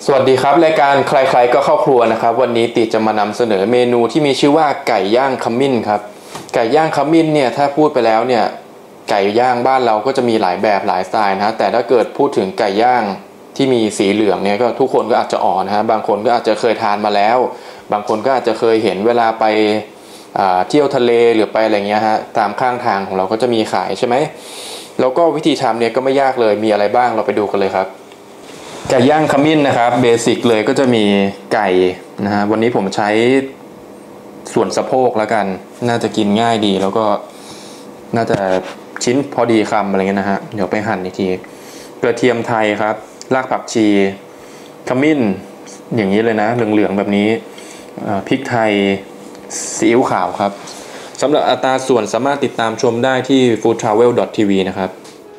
สวัสดีครับรายการใครๆก็เข้าครัวนะครับวันนี้ติจะมานำเสนอเมนูที่มีชื่อว่าไก่ย่างขมิ้นครับไก่ย่างขมิ้นเนี่ยถ้าพูดไปแล้วเนี่ยไก่ย่างบ้านเราก็จะมีหลายแบบหลายสไตล์นะแต่ถ้าเกิดพูดถึงไก่ย่างที่มีสีเหลืองเนี่ยก็ทุกคนก็อาจจะอ่อนนะฮะบางคนก็อาจจะเคยทานมาแล้วบางคนก็อาจจะเคยเห็นเวลาไปเที่ยวทะเลหรือไปอะไรเงี้ยฮะตามข้างทางของเราก็จะมีขายใช่ไหมแล้วก็วิธีทำเนี่ยก็ไม่ยากเลยมีอะไรบ้างเราไปดูกันเลยครับไก่ย่างขมิ้นนะครับเบสิกเลยก็จะมีไก่นะฮะวันนี้ผมใช้ส่วนสะโพกแล้วกันน่าจะกินง่ายดีแล้วก็น่าจะชิ้นพอดีคำอะไรเงี้ยนะฮะเดี๋ยวไปหั่นอีกทีกระเทียมไทยครับรากผักชีขมิ้นอย่างนี้เลยนะเหลืองๆแบบนี้พริกไทยซีอิ๊วขาวครับสำหรับอัตราส่วนสามารถติดตามชมได้ที่ foodtravel.tv นะครับ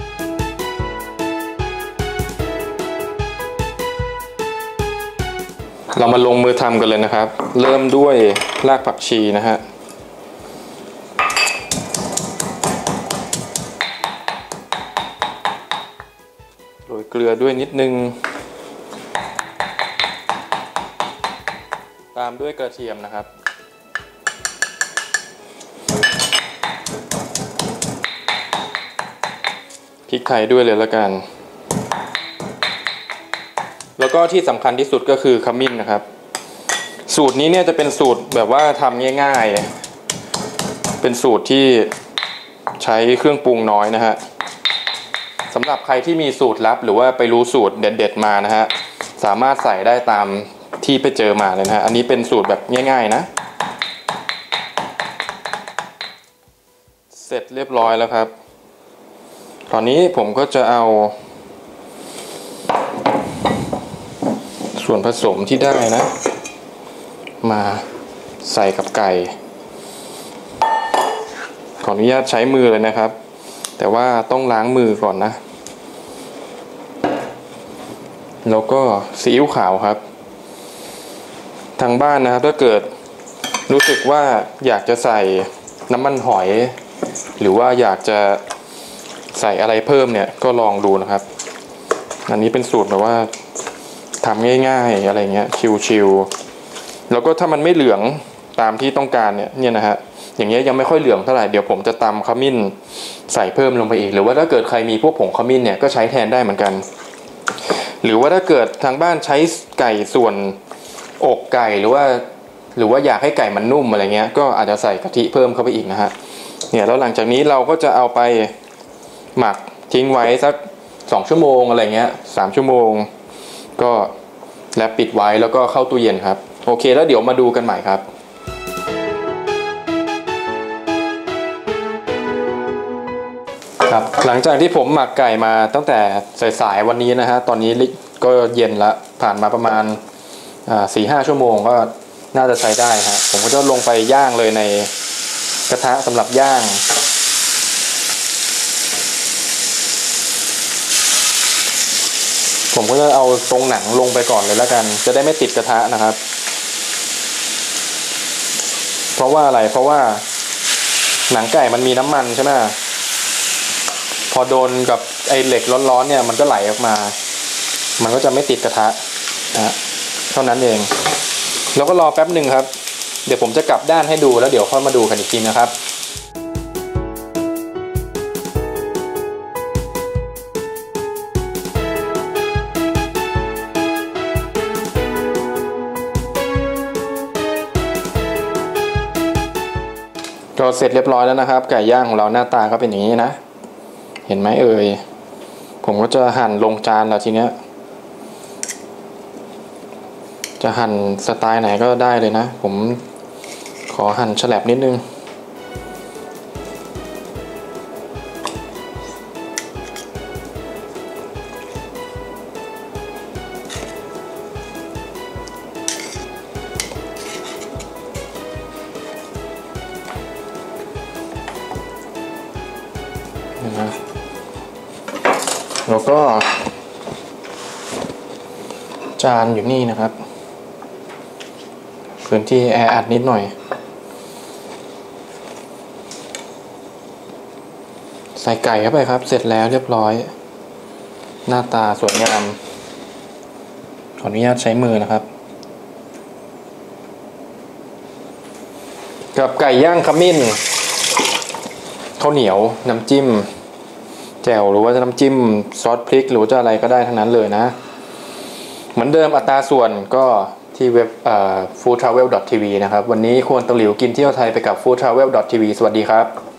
เรามาลงมือทำกันเลยนะครับเริ่มด้วยรากผักชีนะฮะโรยเกลือด้วยนิดนึงตามด้วยกระเทียมนะครับพริกไทยด้วยเลยละกันแล้วก็ที่สำคัญที่สุดก็คือขมิ้นนะครับสูตรนี้เนี่ยจะเป็นสูตรแบบว่าทำง่ายๆเป็นสูตรที่ใช้เครื่องปรุงน้อยนะฮะสำหรับใครที่มีสูตรลับหรือว่าไปรู้สูตรเด็ดๆมานะฮะสามารถใส่ได้ตามที่ไปเจอมาเลยนะฮะอันนี้เป็นสูตรแบบง่ายๆนะเสร็จเรียบร้อยแล้วครับตอนนี้ผมก็จะเอาส่วนผสมที่ได้นะมาใส่กับไก่ขออนุญาตใช้มือเลยนะครับแต่ว่าต้องล้างมือก่อนนะแล้วก็ซีอิ๊วขาวครับทางบ้านนะครับถ้าเกิดรู้สึกว่าอยากจะใส่น้ำมันหอยหรือว่าอยากจะใส่อะไรเพิ่มเนี่ยก็ลองดูนะครับอันนี้เป็นสูตรแบบว่าทำง่ายๆอะไรเงี้ยชิวๆแล้วก็ถ้ามันไม่เหลืองตามที่ต้องการเนี่ยนะฮะอย่างเงี้ยยังไม่ค่อยเหลืองเท่าไหร่เดี๋ยวผมจะตำขมิ้นใส่เพิ่มลงไปอีกหรือว่าถ้าเกิดใครมีพวกผงขมิ้นเนี่ยก็ใช้แทนได้เหมือนกันหรือว่าถ้าเกิดทางบ้านใช้ไก่ส่วนอกไก่หรือว่าอยากให้ไก่มันนุ่มอะไรเงี้ยก็อาจจะใส่กะทิเพิ่มเข้าไปอีกนะฮะเนี่ยแล้วหลังจากนี้เราก็จะเอาไปหมักทิ้งไว้สัก2 ชั่วโมงอะไรเงี้ย3 ชั่วโมงก็และปิดไว้แล้วก็เข้าตู้เย็นครับโอเคแล้วเดี๋ยวมาดูกันใหม่ครับครับหลังจากที่ผมหมักไก่มาตั้งแต่สายๆวันนี้นะฮะตอนนี้ก็เย็นละผ่านมาประมาณ4-5 ชั่วโมงก็น่าจะใช้ได้ฮะผมก็จะลงไปย่างเลยในกระทะสำหรับย่างผมก็จะเอาตรงหนังลงไปก่อนเลยแล้วกันจะได้ไม่ติดกระทะนะครับเพราะว่าอะไรเพราะว่าหนังไก่มันมีน้ำมันใช่ไหมพอโดนกับไอ้เหล็กร้อนๆเนี่ยมันก็ไหลออกมามันก็จะไม่ติดกระทะนะเท่านั้นเองแล้วก็รอแป๊บหนึ่งครับเดี๋ยวผมจะกลับด้านให้ดูแล้วเดี๋ยวค่อยมาดูกันอีกทีนะครับก็เสร็จเรียบร้อยแล้วนะครับไก่ย่างของเราหน้าตาก็เป็นอย่างนี้นะเห็นไหมเอ่ยผมก็จะหั่นลงจานแล้วทีเนี้ยจะหั่นสไตล์ไหนก็ได้เลยนะผมขอหั่นฉลับนิดนึงนะแล้วก็จานอยู่นี่นะครับพื้นที่แออัดนิดหน่อยใส่ไก่เข้าไปครับเสร็จแล้วเรียบร้อยหน้าตาสวยงามขออนุญาตใช้มือนะครับกับไก่ย่างขมิ้นข้าวเหนียวน้ำจิ้มแจ่วหรือว่าจะน้ำจิ้มซอสพริกหรือจะอะไรก็ได้ทั้งนั้นเลยนะเหมือนเดิมอัตราส่วนก็ที่เว็บfoodtravel.tv นะครับวันนี้ควรตะหลิวกินเที่ยวไทยไปกับ foodtravel.tv สวัสดีครับ